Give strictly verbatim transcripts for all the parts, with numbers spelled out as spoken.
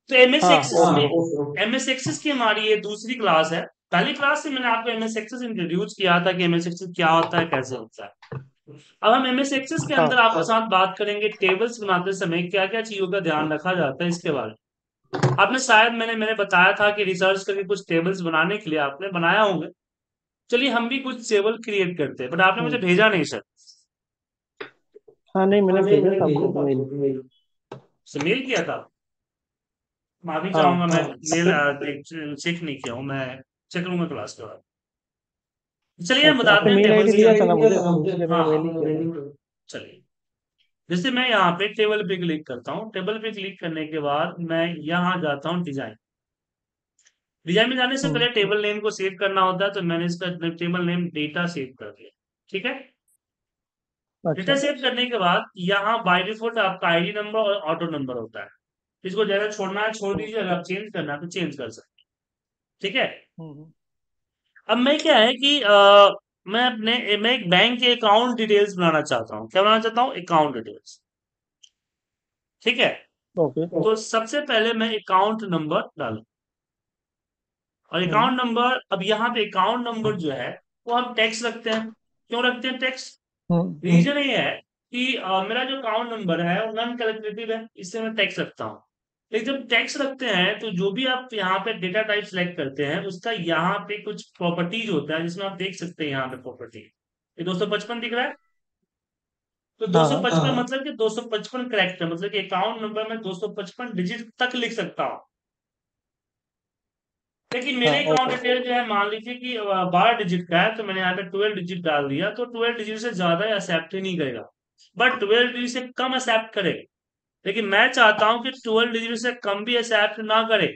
तो M S हाँ, access okay. में एम एस एक्सेस की हमारी ये दूसरी क्लास है। पहली क्लास से मैंने आपको एम एस एक्सेस इंट्रोड्यूस किया था कि एम एस एक्सेस क्या होता है, कैसे होता है। अब हम एम एस एक्सेस के हाँ, अंदर आपके साथ बात करेंगे टेबल्स बनाते समय क्या क्या चीजों का ध्यान रखा जाता है इसके बारे में। आपने शायद मैंने मैंने बताया था कि रिसर्च करके कुछ टेबल्स बनाने के लिए आपने बनाया होंगे। चलिए हम भी कुछ टेबल क्रिएट करते हैं, बट आपने मुझे हम्म। भेजा नहीं सर। हाँ, नहीं, हाँ मैंने नहीं, भेजा मैंने था भेजा आपको था मेल। आपको मेल। से मेल किया था। माफी हाँ, चाहूंगा, मैं मेल चेक नहीं किया हूँ, मैं चेक करूंगा क्लास के बाद। चलिए हम अच्छा, बताते आपने हैं मेल टेबल्स आईडी क्या दिया था है। ना मुझे, मुझे इसलिए हाँ मैंने हाँ मेल ही किया था। चलिए, जैसे मैं यहाँ पे टेबल पे क्लिक करता हूँ, टेबल पे क्लिक करने के बाद मैं यहाँ जाता हूँ डिजाइन। डिजाइन में जाने से हम्म। पहले टेबल नेम को सेव करना होता है, तो मैंने इसका टेबल नेम डेटा सेव कर दिया। ठीक है। डेटा अच्छा। सेव करने के बाद यहाँ बाय डिफॉल्ट आपका आईडी नंबर और ऑटो नंबर होता है। इसको जगह छोड़ना है छोड़ हम्म। दीजिए, अगर आप चेंज करना है तो चेंज कर सकते हैं। ठीक है। हम्म। अब मैं क्या है कि अ, मैं अपने मैं एक बैंक के अकाउंट डिटेल्स बनाना चाहता हूँ। क्या बनाना चाहता हूँ? Account details. ठीक है। ओके। तो सबसे पहले मैं अकाउंट नंबर डालूं, और हम्म। अकाउंट नंबर, अब यहाँ पे अकाउंट नंबर जो है वो हम टैक्स रखते हैं। क्यों रखते हैं टैक्स? हम्म। रीजन ये है कि अ, मेरा जो अकाउंट नंबर है वो नॉन कैलकुलेटिव है, इससे मैं टैक्स रखता हूँ। लेकिन जब टैक्स रखते हैं तो जो भी आप यहाँ पे डेटा टाइप सेलेक्ट करते हैं उसका यहाँ पे कुछ प्रॉपर्टीज होता है, जिसमें आप देख सकते हैं यहाँ पे प्रॉपर्टी। ये दो सौ पचपन दिख रहा है। तो हाँ, हाँ। दो सौ पचपन मतलब कि दो सौ पचपन करेक्टर, मतलब कि अकाउंट नंबर में दो सौ पचपन डिजिट तक लिख सकता हूँ। लेकिन हाँ, मेरे अकाउंट ओके। डिटेल जो है, मान लीजिए कि बारह डिजिट का है, तो मैंने यहाँ पे ट्वेल्व डिजिट डाल दिया, तो ट्वेल्व डिजिट से ज्यादा एक्सेप्ट ही नहीं करेगा, बट ट्वेल्व डिजिट से कम एक्सेप्ट करेगा। लेकिन मैं चाहता हूं कि ट्वेल्व डिजिट से कम भी एक्सेप्ट ना करे।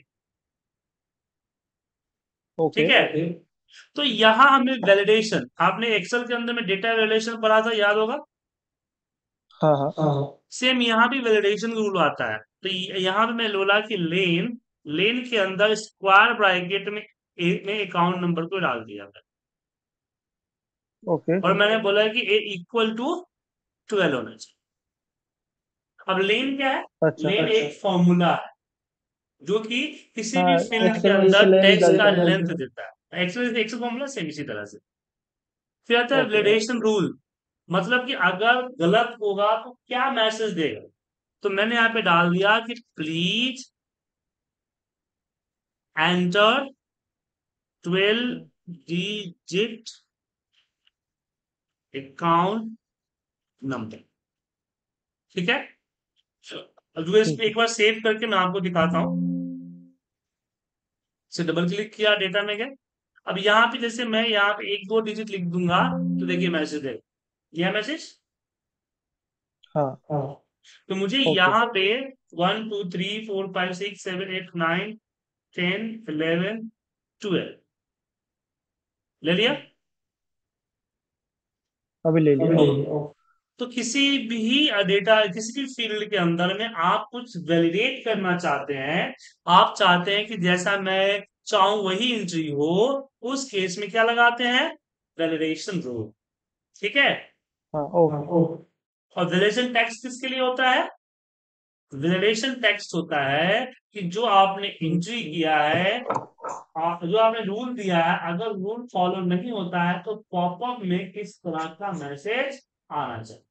ओके। ठीक है। तो यहाँ हमें वैलिडेशन, आपने एक्सेल के अंदर में डेटा वैलिडेशन पढ़ा था, याद होगा। हाँ, हाँ। सेम यहाँ भी वैलिडेशन रूल आता है। तो य- यहाँ पे मैं बोला कि लेन, लेन के अंदर स्क्वायर ब्रैकेट में ए, में अकाउंट नंबर को डाल दिया मैंने। ओके। और मैंने बोला कि ए इक्वल टू ट्वेल्व होना चाहिए। अब लेन क्या है? अच्छा। लेन एक फॉर्मूला है जो कि किसी भी हाँ, फील्ड के एक्सेल में जैसे अंदर लेंथ टेक्स्ट का डालते हैं। लेंथ देता है। एक्सेल एक्सेल फॉर्मूला सेम इसी तरह से। फिर आता है ओके। वैलिडेशन रूल, मतलब कि अगर गलत होगा तो क्या मैसेज देगा। तो मैंने यहाँ पे डाल दिया कि please enter hmm. Twelve digit account number. ठीक है। अब जो इस ठीक पे है। एक बार सेव करके मैं आपको दिखाता हूँ। से डबल क्लिक किया, डेटा में गए। अब यहाँ पे जैसे मैं यहाँ पे एक दो डिजिट लिख दूंगा, तो देखिए मैसेज देगा। यह मैसेज। हाँ। हाँ। तो मुझे ओके। यहाँ पे one two three four five six seven eight nine ten eleven twelve ले लिया। हम्म। अभी ले अब लिया, नहीं ओके। है। तो किसी भी डेटा, किसी भी फील्ड के अंदर में आप कुछ वैलिडेट करना चाहते हैं, आप चाहते हैं कि जैसा मैं चाहूं वही एंट्री हो, उस केस में क्या लगाते हैं? Validation rule. ठीक है। हाँ, हाँ, ओके। ओ। और वैलिडेशन टेक्स्ट किसके लिए होता है? वैलिडेशन टेक्स्ट होता है कि जो आपने हम्म। एंट्री किया है, आप जो आपने रूल दिया है, अगर रूल फॉलो नहीं होता है तो पॉपअप में किस तरह का मैसेज आना चाहिए।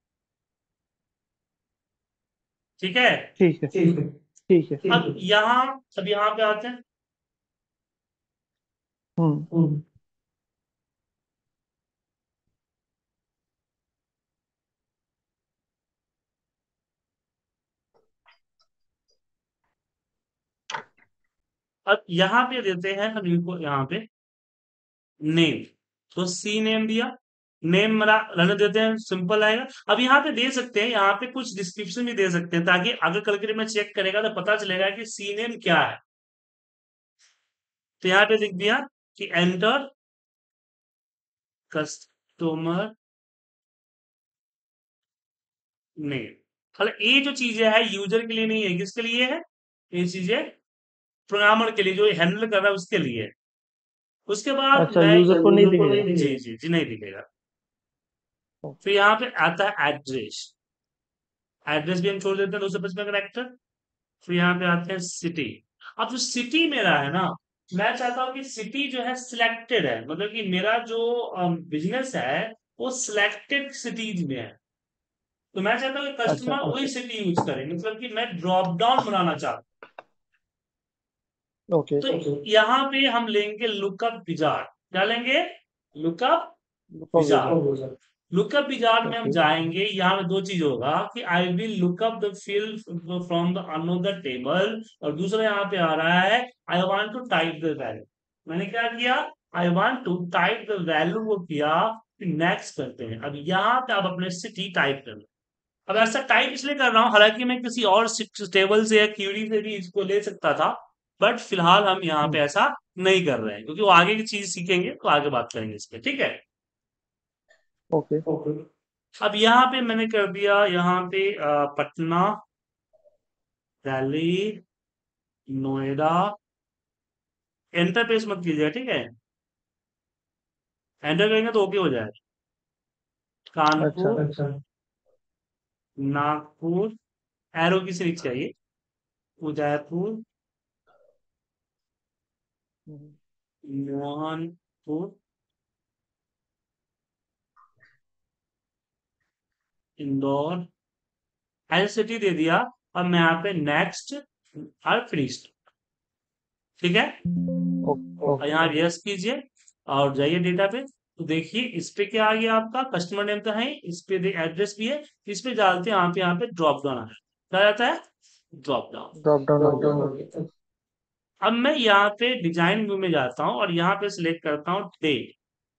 ठीक है। ठीक है। ठीक है। ठीक है। अब यहाँ, अब यहाँ पे आते हैं। हम्म। हम्म। अब यहाँ पे देते हैं हम इनको, यहाँ पे नेम। तो सी नेम दिया, नेम मेरा रहने देते हैं, सिंपल आएगा। अब यहाँ पे दे सकते हैं, यहाँ पे कुछ डिस्क्रिप्शन भी दे सकते हैं, ताकि अगर कल के लिए मैं चेक करेगा तो पता चलेगा कि सी नेम क्या है। तो यहाँ पे लिख दिया कि एंटर कस्टमर नेम। मतलब ये जो चीजें है यूजर के लिए नहीं है, किसके लिए है? ये चीजें प्रोग्रामर के लिए, जो हैंडल कर रहा है उसके लिए है। उसके बाद अच्छा, मैं यूजर को नहीं यूजर को नहीं दिखेगा। दिखेगा, जी जी जी नहीं दिखेगा। ओके। फिर यहाँ पे आता है एड्रेस। एड्रेस भी हम छोड़ देते हैं दो सौ पचपन करेक्टर। फिर यहाँ पे आते हैं सिटी। अब जो सिटी मेरा है ना, मैं चाहता हूँ कि सिटी जो है सिलेक्टेड है, मतलब कि मेरा जो बिजनेस है वो सिलेक्टेड सिटीज में है। तो मैं चाहता हूँ कि अच्छा। कस्टमर वही सिटी यूज करे, मतलब कि मैं ड्रॉप डाउन बनाना चाहता ओके। हूँ। तो यहाँ पे हम लेंगे लुकअप विजार्ड। क्या लेंगे? Lookup lookup wizard. Wizard. Lookup wizard में हम ओके। जाएंगे, यहाँ पे दो चीज होगा कि I will look up the field from the another table, और दूसरा यहाँ पे आ रहा है I want to type the value. मैंने क्या किया? I want to type the value को किया। नेक्स्ट करते हैं। अब यहाँ पे आप अपने सिटी टाइप कर लो। अब ऐसा टाइप इसलिए कर रहा हूँ, हालांकि मैं किसी और टेबल से या क्यूरी से भी इसको ले सकता था, बट फिलहाल हम यहाँ पे हम्म। ऐसा नहीं कर रहे हैं, क्योंकि वो आगे की चीज सीखेंगे तो आगे बात करेंगे इस पे, ठीक है? ओके। ओके। अब यहाँ पे मैंने कर दिया, यहाँ पे अ, पटना, दिल्ली, नोएडा। एंटर पेस मत कीजिए, ठीक है? एंटर करेंगे तो ओके हो जाएगा। अच्छा। कानपुर, अच्छा, नागपुर, एरो की सीरीज चाहिए, उदयपुर, हम्म। मोहनपुर, इंदौर। एल सिटी दे दिया। अब मैं यहाँ पे नेक्स्ट और फिनिश, ठीक है? ओ- और ओके। यहाँ यस कीजिए और जाइए डेटा पे। तो देखिए इस पे क्या आ गया, आपका कस्टमर नेम तो है, इस पे एड्रेस भी है। इस पे डालते हैं, यहाँ पे यहाँ पे ड्रॉप डाउन आ रहा है। क्या जाता है? Drop down. ड्रॉप डाउन आ ड्रॉप गया। डाउन हो ओके। गया। अब मैं यहाँ पे डिजाइन व्यू में जाता हूँ और यहाँ पे सिलेक्ट करता हूँ डेट।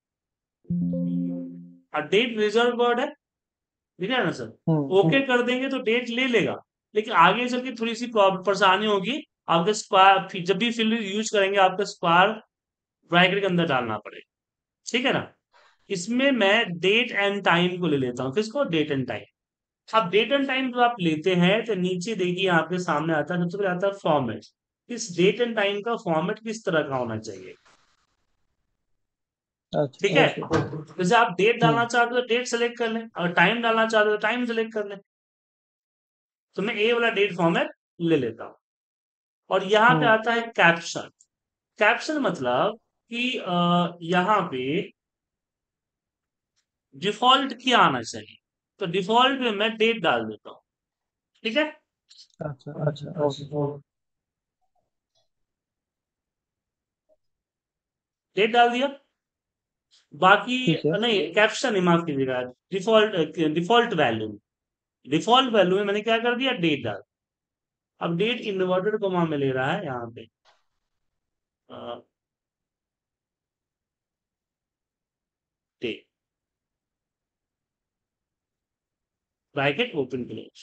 और डेट रिजर्व वर्ड है, ठीक है ना सर? हम्म। ओके कर देंगे तो डेट ले लेगा, लेकिन आगे चल के थोड़ी सी प्रॉब्लम परेशानी होगी। आपके स्क्वायर जब भी फिल यूज करेंगे, आपका स्क्वायर ब्रैकेट के अंदर डालना पड़ेगा, ठीक है ना? इसमें मैं डेट एंड टाइम को ले लेता हूँ। किसको? Date and time. अब डेट एंड टाइम जो आप लेते हैं तो नीचे देखिए आपके सामने आता है, सबसे पहले आता है फॉर्मेट। इस डेट एंड टाइम का फॉर्मेट किस तरह का होना चाहिए, अच्छा। ठीक है? ओके। जैसे आप डेट डालना हम्म। चाहते हो तो डेट सेलेक्ट कर लें, और टाइम डालना चाहते हो तो टाइम सेलेक्ट कर लें। तो मैं ए वाला डेट फॉर्मेट ले लेता हूँ। और यहाँ पे हम्म। आता है कैप्शन। कैप्शन मतलब कि अ, यहाँ पे डिफॉल्ट क्या आना चाहिए। तो डिफॉल्ट में मैं डेट डाल देता हूँ, ठीक है? अच्छा। अच्छा, अच्छा। ओके। अच्छा, डेट डाल दिया। बाकी ठीक है। नहीं, कैप्शन ही माफ कीजिएगा, default default value. Default value में मैंने क्या कर दिया? डेट डाल। अब डेट इन्वर्टेड कोमा में ले रहा है यहाँ पे। डेट ब्रैकेट ओपन क्लोज,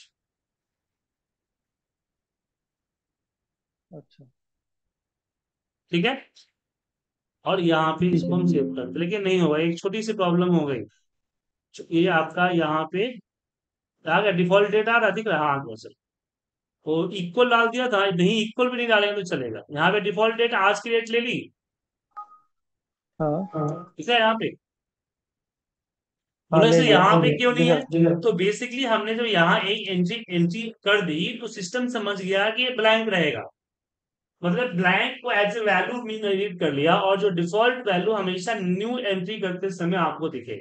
अच्छा। ठीक है? और यहाँ पे ठीक इसको है। हम सेव करते, लेकिन नहीं होगा, एक छोटी सी प्रॉब्लम हो गई। ये आपका यहाँ पे आ गया, डिफॉल्ट डेट आ रहा, दिख रहा है? हाँ सर। तो इक्वल डाल दिया था, नहीं इक्वल भी नहीं डालेंगे तो चलेगा। यहाँ पे डिफॉल्ट डेट आज की डेट ले ली। हाँ। हाँ, ठीक है? यहाँ पे हाँ, बोले ले से लिया। यहाँ पे दिख क्यों नहीं दिख है? रहा। जी सर। तो बेसिकली हमने जो यहाँ एक एंट्री एंट्री कर दी तो सिस्टम समझ गया कि ये ब्लैंक रहेगा, मतलब ब्लैंक को as a value mean read कर लिया, और जो डिफॉल्ट वैल्यू हमेशा न्यू एंट्री करते समय आपको दिखेगा,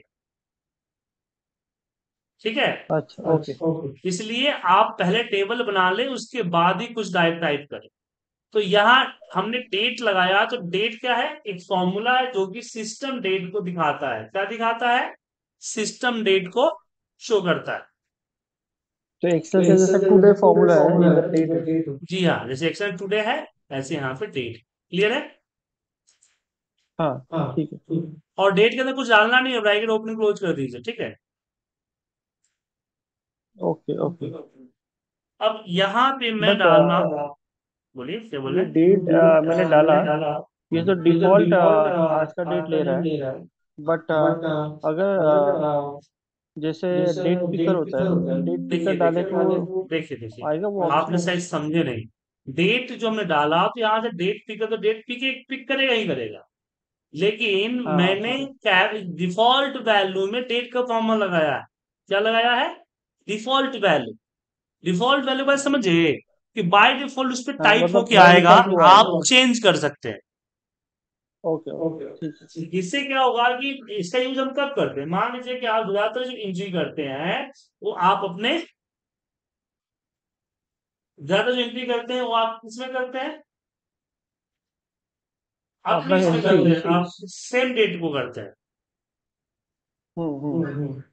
ठीक है? अच्छा। ओके। अच्छा, ओके। इसलिए आप पहले टेबल बना ले, उसके बाद ही कुछ टाइप टाइप करें। तो यहाँ हमने डेट लगाया, तो डेट क्या है? एक फॉर्मूला है जो कि सिस्टम डेट को दिखाता है। क्या दिखाता है? सिस्टम डेट को शो करता है। तो तो एक्सेल का जैसा एक्सेल का टुडे जैसे टुडे फॉर्मूला है, फॉर्मूला इधर है, डेट इधर है। डेट हो। जी हाँ, जैसे एक्सेल टुडे है, ऐसे यहाँ पे डेट। क्लियर है? हाँ। हाँ। ठीक है। ठीक। और डेट के अंदर कुछ डालना नहीं है, ब्रैकेट ओपन क्लोज कर दीजिए, ठीक है? ओके। Okay, okay. ओके। अब यहाँ पे मैं बट डालना, बोलिए क्या बोल ये रहे हैं? ये डेट डेट मैंने डाला। मैंने डाला। ये तो ये जो डिफॉल्ट डिफॉल्ट आज का आज डेट का ले रहा डेट है। ले रहा है, बट बट अगर अगर अ, अ, जैसे जैसे डेट पिकर डेट होता है, पिकर होता है, डेट पिकर देखिए डाले देखिए तो डाले तो देखिए देखिए, आएगा वो आपने ऑप्शन? शायद समझे नहीं। डेट जो हमने डाला तो यहाँ से डेट पिकर, तो डेट पिक पिक करेगा ही करेगा, लेकिन हाँ। मैंने ठीक है। डिफॉल्ट वैल्यू में डेट का फॉर्मूला लगाया है। क्या लगाया है? Default value. डिफॉल्ट वैल्यू बात समझे? कि बाय डिफॉल्ट उस पर हाँ, टाइप मतलब होके बाय आएगा, डिफॉल्ट वो आप आएगा। चेंज कर सकते हैं। ओके ओके, ठीक है। इससे क्या होगा कि इसका यूज हम कब करते हैं, मान लीजिए कि आप ज्यादातर जो एंट्री करते हैं वो आप अपने ज्यादा जो एंट्री करते हैं वो आप किसमें करते हैं, अपने अपना इसमें हिस्ट्री। करते हैं, आप सेम डेट को करते हैं। हम्म हम्म।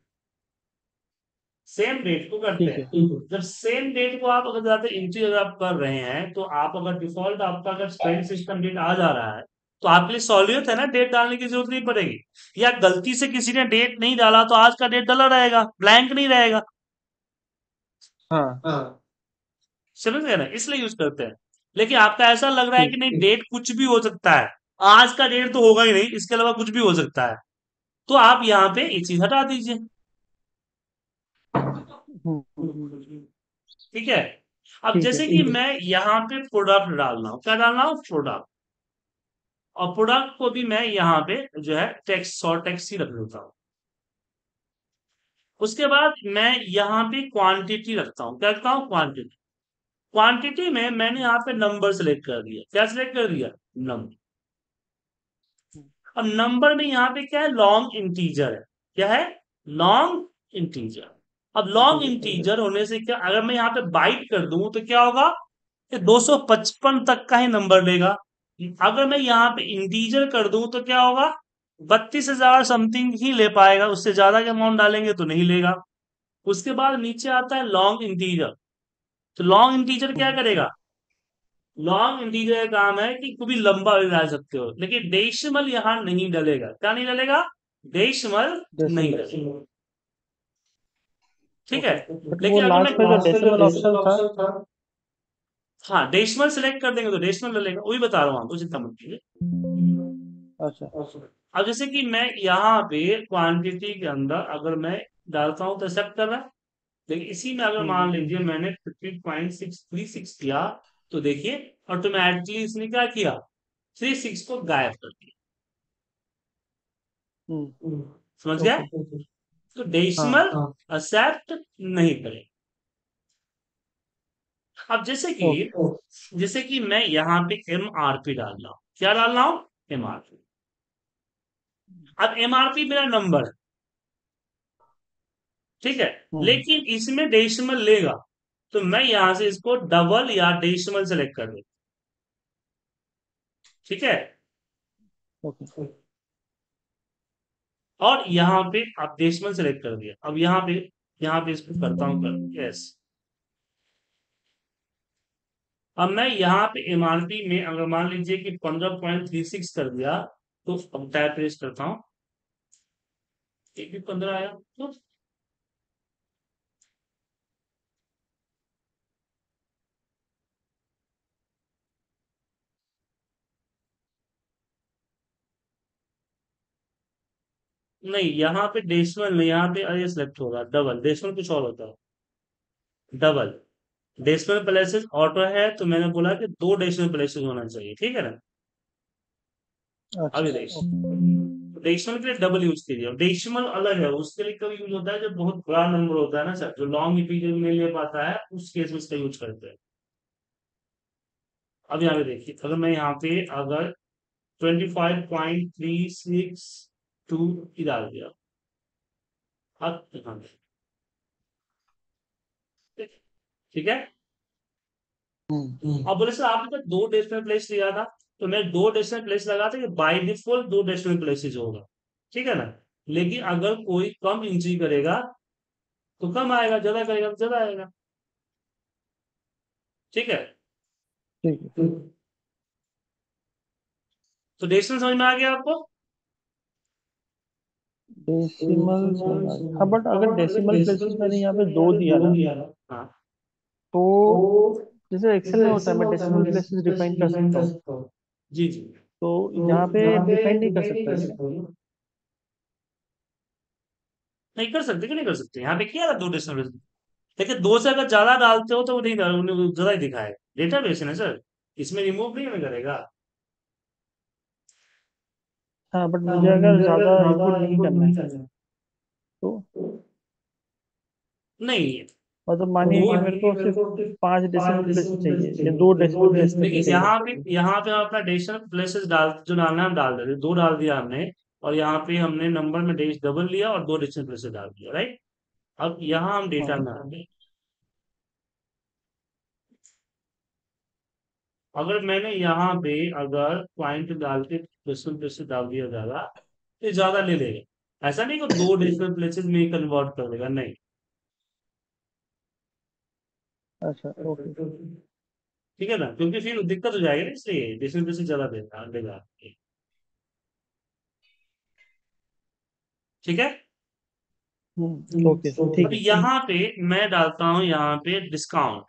सेम डेट को करते ठीक है। हैं। जब सेम डेट को आप अगर ज्यादा एंट्री अगर आप कर रहे हैं तो आप अगर डिफॉल्ट आपका अगर स्पेंड सिस्टम डेट आ जा रहा है तो आपके लिए सहूलियत है ना, डेट डालने की जरूरत नहीं पड़ेगी। या गलती से किसी ने डेट नहीं डाला तो आज का डेट डला रहेगा, ब्लैंक नहीं रहेगा। हाँ। समझ गए ना, इसलिए यूज करते हैं। लेकिन आपका ऐसा लग रहा है कि ठीक। नहीं डेट कुछ भी हो सकता है, आज का डेट तो होगा ही नहीं, इसके अलावा कुछ भी हो सकता है, तो आप यहाँ पे ये चीज हटा दीजिए। हम्म हम्म, ठीक है। अब ठीक है। जैसे कि मैं यहाँ पे प्रोडक्ट डाल रहा हूँ, क्या डाल रहा हूँ, प्रोडक्ट। और प्रोडक्ट को भी मैं यहाँ पे जो है टेक्स्ट शॉर्ट टेक्स्ट ही रख देता हूँ। उसके बाद मैं यहाँ पे क्वांटिटी रखता हूँ, क्या रखता हूँ, क्वांटिटी। क्वांटिटी में मैंने यहाँ पे नंबर सेलेक्ट कर दिया, क्या सिलेक्ट कर दिया, नंबर। अब नंबर में यहाँ पे क्या है, लॉन्ग इंटीजर है, क्या है, लॉन्ग इंटीजर। अब लॉन्ग ठीक है। इंटीजर होने से क्या, अगर मैं यहाँ पे बाइट कर दूं तो क्या होगा, ये दो सौ पचपन तक का ही नंबर लेगा। अगर मैं यहाँ पे इंटीजर कर दूं तो क्या होगा, बत्तीस हजार समथिंग ही ले पाएगा, उससे ज्यादा के अमाउंट डालेंगे तो नहीं लेगा। उसके बाद नीचे आता है लॉन्ग इंटीजर। तो लॉन्ग इंटीजर क्या हम्म, करेगा, लॉन्ग इंटीजर का काम है कि कभी लंबा भी डाल सकते हो, लेकिन डेसिमल यहाँ नहीं डलेगा, क्या नहीं डलेगा, डेसिमल नहीं डेसिमल। डलेगा। ठीक है। ओके। बट वो लेकिन अगर मैं लास्ट में जो लास्ट में जो डेसिमल ऑप्शन डेसिमल था। ऑप्शन था, हाँ डेसिमल सेलेक्ट कर देंगे तो डेसिमल डलेगा, वही बता रहा हूँ आपको, चिंता मत कीजिए। अच्छा। अब जैसे कि मैं यहाँ पे क्वांटिटी के अंदर अगर मैं डालता हूँ तो एक्सेप्ट कर रहा है, लेकिन इसी में अगर हम्म मान हम्म, लीजिए मैंने fifteen point six three six किया तो देखिए ऑटोमेटिकली इसने क्या किया, थ्री सिक्स को गायब कर दिया। हम्म, समझ गया। ओके। तो हाँ। डेसिमल एक्सेप्ट नहीं करें। अब जैसे कि ओके। जैसे कि मैं यहाँ पे एम आर पी डाल रहा हूँ, क्या डाल रहा हूँ, एम आर पी। अब एम आर पी मेरा नंबर है, ठीक है, हम्म। लेकिन इसमें डेसिमल लेगा, तो मैं यहां से इसको डबल या डेसिमल सेलेक्ट कर दूं। ठीक है। ओके। और यहाँ पे आप डेसिमल सेलेक्ट कर दिया, अब यहाँ पे यहाँ पे इसको करता हूँ कर यस। अब मैं यहाँ पे एमआरपी में अगर मान लीजिए कि पंद्रह पॉइंट थ्री सिक्स कर दिया तो अब टैब प्रेस करता हूँ, एक भी पंद्रह आया तो नहीं, यहाँ पे डेसिमल नहीं, यहाँ पे अरे सेलेक्ट होगा डबल, डेसिमल कुछ और होता है, डबल। डेसिमल प्लेसेस ऑटो है तो मैंने बोला कि दो डेसिमल प्लेसेस होना चाहिए, ठीक है ना। अच्छा। अभी देखिए, ओके। डेसिमल के लिए डबल यूज कीजिए, डेसिमल अलग है, उसके लिए कब यूज होता है जब बहुत बड़ा नंबर होता है ना सर, जो लॉन्ग इंटीजर नहीं ले पाता है उस केस में इसका यूज करते हैं। अब यहाँ पे देखिए, अगर मैं यहाँ पे अगर twenty five point three six two की डाल दिया, अब यहाँ पे, ठीक है। हम्म। अब बोले सर आपने तो दो डेसिमल प्लेस लिया था, तो मैं दो डेसिमल प्लेस लगा था कि बाय डिफॉल्ट दो डेसिमल प्लेसेस होगा, ठीक है ना। लेकिन अगर कोई कम इंची करेगा तो कम आएगा, ज्यादा करेगा तो ज्यादा आएगा। ठीक है। ठीक है। तो डेसिमल समझ में आ गया आपको। डेसिमल समझ आ गया। हाँ, बट अगर डेसिमल प्लेसेस मैंने यहाँ पे दो दिया ना, हाँ तो जैसे एक्सेल में होता है मैं डेसिमल प्लेसेस डिफाइन कर सकता हूँ। जी जी। तो यहाँ पे डिफाइन नहीं कर सकता क्या? नहीं कर सकते, क्यों नहीं कर सकते, यहाँ पे किया था दो डेसिमल। देखिए दो से अगर ज्यादा डालते हो तो वो नहीं डाल- उन्हें ज्यादा ही दिखाएगा, डेटाबेस है ना सर, इसमें रिमूव नहीं हमें करेगा। हाँ, बट मुझे अगर ज्यादा इनपुट नहीं करना है तो? नहीं, मतलब मानिए वो कि मेरे को सिर्फ पांच डेसिमल प्लेसेस चाहिए या दो डेसिमल प्लेस तक ही देखिए चाहिए। यहाँ पे यहाँ पे हम अपना डेसिमल प्लेसेस डाल जो डालना है हम डाल देते, दो डाल दिया हमने। और यहाँ पे हमने नंबर में डेस डबल लिया और दो डेसिमल प्लेसेस डाल दिया, राइट। अब यहाँ हम डेटा हाँ। में आते, अगर मैंने यहाँ पे अगर पॉइंट डाल के डेसिमल प्लेसेस डाल दिया ज्यादा, तो ज्यादा ले लेगा। ऐसा नहीं कि दो डेसिमल प्लेसेस में कन्वर्ट कर देगा, नहीं। अच्छा, ओके। ठीक है ना, क्योंकि फिर दिक्कत हो जाएगी ना, इसलिए डेसिमल प्लेसेस ज्यादा देगा देगा। ठीक है। हम्म, ओके, अब ठीक है। यहाँ पे मैं डालता हूँ यहाँ पे डिस्काउंट,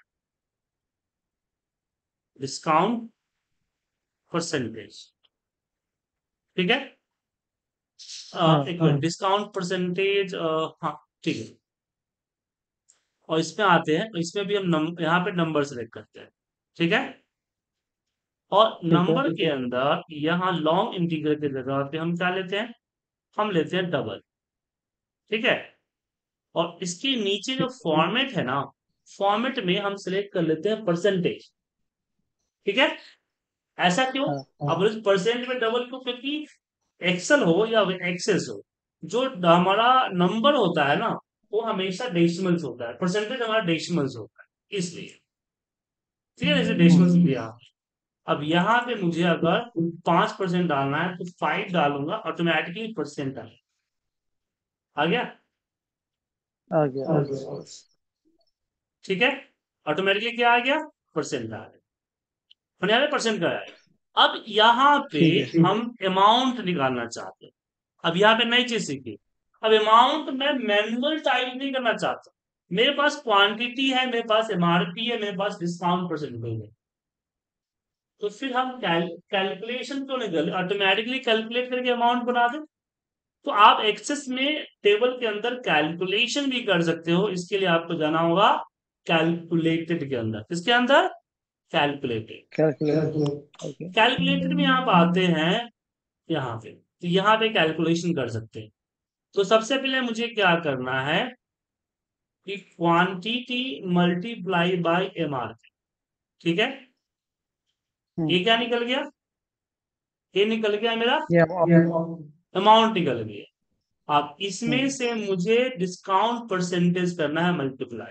डिस्काउंट परसेंटेज। ठीक है। अ, हाँ। एक मिनट, डिस्काउंट परसेंटेज, हाँ ठीक है। और इसमें आते हैं, इसमें भी हम नम, यहाँ पे नंबर सेलेक्ट करते हैं। ठीक है। और ठीक है। नंबर के अंदर यहाँ लॉन्ग इंटीजर की जगह पे हम क्या लेते हैं, हम लेते हैं डबल। ठीक है। और इसके नीचे जो ठीक है। फॉर्मेट है ना, फॉर्मेट में हम सिलेक्ट कर लेते हैं परसेंटेज। ठीक है। ऐसा क्यों? हाँ। अब इस परसेंट में डबल क्यों? क्योंकि एक्सेल हो या एक्सेस हो, जो हमारा नंबर होता है ना, वो हमेशा डेसिमल्स होता है, परसेंटेज हमारा डेसिमल्स होता है, इसलिए। ठीक है, जैसे हम्म। डेसिमल्स दिया। अब यहाँ पे मुझे अगर पांच परसेंट डालना है तो फाइव डालूंगा, ऑटोमेटिकली परसेंट आ आ गया। आ गया। ठीक है। ऑटोमेटिकली क्या आ गया? परसेंट आ गया। मैंने यहाँ पे परसेंट का है। अब यहाँ पे ठीक है। हम अमाउंट निकालना चाहते हैं। अब यहाँ पे नई चीज सीखी। अब अमाउंट मैं मैनुअल टाइप नहीं करना चाहता। मेरे पास क्वांटिटी है, मेरे पास एमआरपी है, मेरे पास डिस्काउंट परसेंटेज है। तो फिर हम कैल, कैलकुलेशन क्यों नहीं कर, ऑटोमेटिकली कैलकुलेट करके अमाउंट बना दें। तो आप एक्सेस में टेबल के अंदर कैलकुलेशन भी कर सकते हो, इसके लिए आपको जाना होगा कैलकुलेटेड के अंदर। किसके अंदर? कैलकुलेटेड। कैलकुलेट। ओके। कैलकुलेटेड में आप आते हैं यहाँ पे, तो यहाँ पे कैलकुलेशन कर सकते हैं। तो सबसे पहले मुझे क्या करना है कि क्वांटिटी मल्टीप्लाई बाय एमआरपी। ठीक है। हम्म। ये क्या निकल गया? ये निकल गया मेरा ये हम। अमाउंट निकल गया। अब इसमें हम्म। से मुझे डिस्काउंट परसेंटेज करना है मल्टीप्लाई।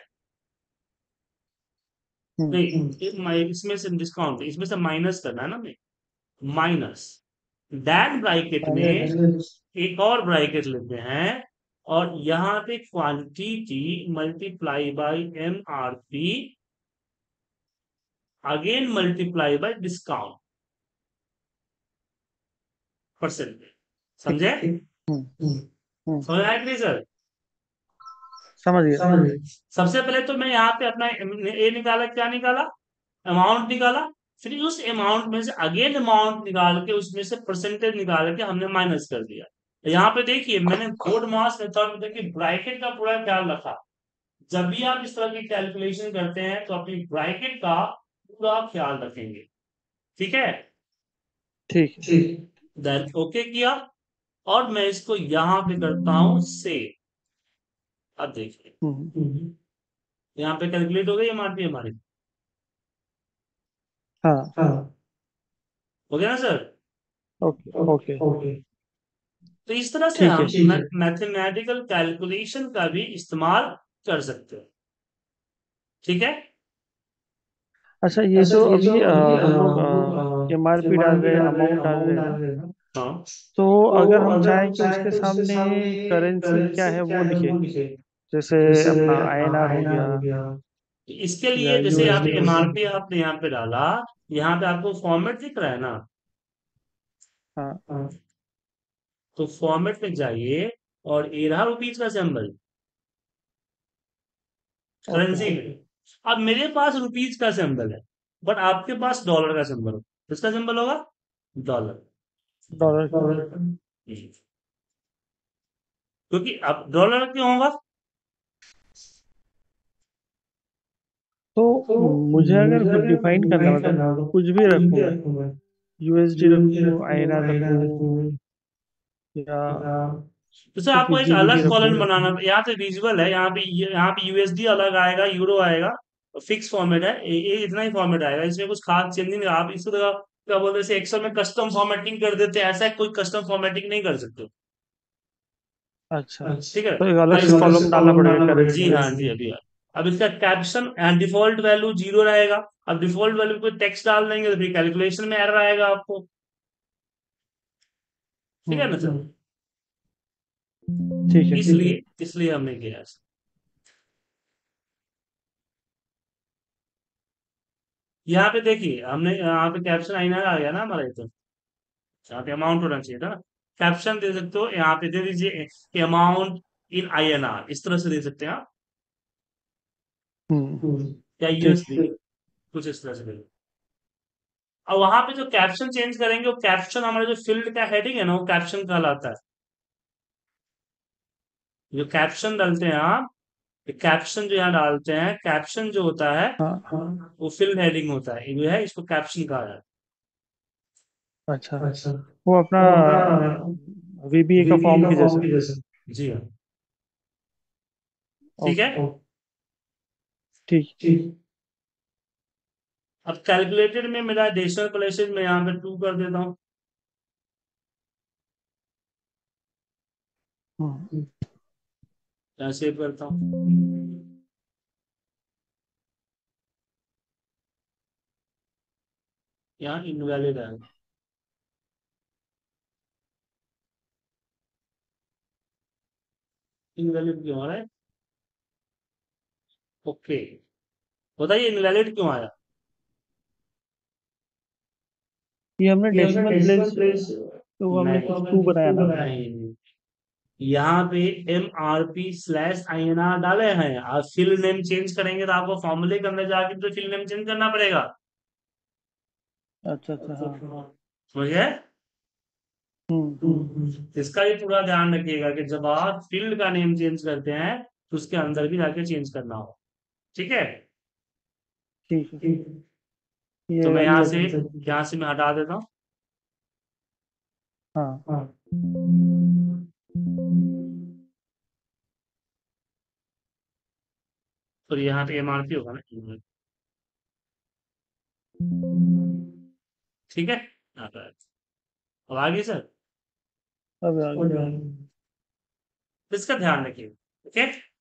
हम्म। नहीं, एक माइ- इसमें से डिस्काउंट, इसमें से माइनस करना है ना, मैं माइनस दैट ब्रैकेट में माइनस। एक और ब्रैकेट लेते हैं। और यहाँ पे quantity multiply by M R P, again multiply by discount percentage. ठीक। समझे? हम्म। हम्म। समझ आया कि नहीं सर? समझ गया। सबसे पहले तो मैं यहाँ पे अपना ए निकाला, क्या निकाला? अमाउंट निकाला। फिर उस अमाउंट में से अगेन अमाउंट निकाल के उसमें से परसेंटेज निकाल के हमने माइनस कर दिया। यहाँ पे देखिए, मैंने कोड मास मेथड में देखिए ब्रैकेट का पूरा ख्याल रखा। जब भी आप इस तरह की कैलकुलेशन करते हैं तो अपनी ब्रैकेट का पूरा ख्याल रखेंगे। ठीक है। ठीक है। देन ओके किया। और मैं इसको यहां पे करता हूं से। अब देखिए, हम्म। यहाँ पे कैलकुलेट हो गई एमआरपी हमारी। हाँ। हो गया ना सर? ओके। ओके। तो इस तरह से ठीक हम है। मैथमेटिकल कैलकुलेशन का भी इस्तेमाल कर सकते हैं। ठीक है। अच्छा, ये जो अभी अ, हम लोग एम आर पी डाल रहे हैं, अमाउंट डाल रहे हैं ना, हाँ। तो अगर हम चाहें कि उसके सामने करेंसी क्या है वो लिखे, जैसे अपना आई एन आर हो गया तो इसके या लिए जैसे आप यू एस डी हो गया। एमआरपी आपने यहाँ पे डाला, यहाँ पे आपको फॉर्मेट दिख रहा है ना। हाँ। तो फॉर्मेट में जाइए और ये रहा रुपीज का सिंबल ओके। करेंसी में। अब मेरे पास रुपीज का सिंबल है, बट आपके पास डॉलर का सिंबल होगा। किसका सिंबल होगा? डॉलर। डॉलर का। क्योंकि अब डॉलर क्यों होगा? तो मुझे अगर डिफाइन करना, मतलब कुछ भी रखूँ मैं, यू एस डी रखूँ, आई एन आर रखूँ, या तो सर ठीक है, आपको एक जी बी डी अलग रखो। कॉलम बनाना, यहाँ पे विजुअल है, यहाँ पे यहाँ पे यू एस डी अलग आएगा, यूरो आएगा, फिक्स फॉर्मेट है, ये ये इतना ही फॉर्मेट आएगा, इसमें कुछ खास चेंज नहीं। आप इसको तो क्या बोलते हैं, एक्सेल में कस्टम फॉर्मेटिंग कर देते हैं, ऐसा कोई कस्टम फॉर्मेटिंग नहीं कर सकते। अच्छा, ठीक है। तो एक अलग अब से इस- कॉलम डालना पड़ेगा जी करेंसी। हाँ जी, अभी अब इसका कैप्शन डिफॉल्ट वैल्यू जीरो रहेगा। अब डिफॉल्ट वैल्यू पे टेक्स्ट डाल देंगे तो फिर कैलकुलेशन में एरर आएगा आपको। ठीक है हम्म। ना सर? ठीक है। इसलिए इसलिए हमने किया ऐसा। यहाँ पे देखिए, हमने यहाँ पे कैप्शन आईना आ गया ना हमारा, ये तो यहाँ पे अमाउंट होना चाहिए था ना। कैप्शन दे सकते हो, यहाँ पे दे दीजिए amount in I N R, इस तरह से दे सकते हैं आप। हम्म। या ठीक। यू एस डी, कुछ इस तरह से दे दो। और वहां पे जो कैप्शन चेंज करेंगे, वो कैप्शन हमारे जो फील्ड का हेडिंग है ना, वो कैप्शन कहलाता है। जो कैप्शन डालते हैं आप, कैप्शन जो यहाँ डालते हैं, कैप्शन जो होता है हाँ। वो फील्ड हेडिंग होता है, ये जो है इसको कैप्शन कहा जाता अच्छा, है। अच्छा। वो अपना वो अपना वी बी ए का वीबीए फॉर्म का की फॉर्म जैसा। की जैसे। जी हाँ। ठीक है। ओके। ठीक। ठीक। अब कैलकुलेटेड में मेरा डेसिमल प्लेसेस में यहाँ पे टू कर देता हूँ। हम्म। यहाँ सेव करता हूँ। यहाँ इनवैलिड है। इनवैलिड क्यों आ रहा है? ओके, बताइए इनवैलिड क्यों आया? ये हमने ये हमने डेसिमल डेसिमल प्लेस, प्लेस तो हमने नहीं, कुछ टू बनाया ना। नहीं, यहाँ पे M R P slash I N R डाले हैं, आप फिल नेम चेंज करेंगे तो आपको फॉर्मूले के अंदर जाके तो फिल नेम चेंज करना पड़ेगा। अच्छा अच्छा, हाँ। समझ गए? हम्म। हम्म। इसका भी पूरा ध्यान रखिएगा कि जब आप फील्ड का नेम चेंज करते हैं तो उसके अंदर भी जाके चेंज करना हो। ठीक है। ठीक है। ठीक। तो ये मैं यहाँ अच्छा से किया। यहाँ से मैं हटा देता हूँ। हाँ। हाँ। तो यहाँ पे एम आर पी होगा ना। ठीक है। हाँ, बस। अब आगे सर, अब आ गया। इसका ध्यान रखिए। ओके।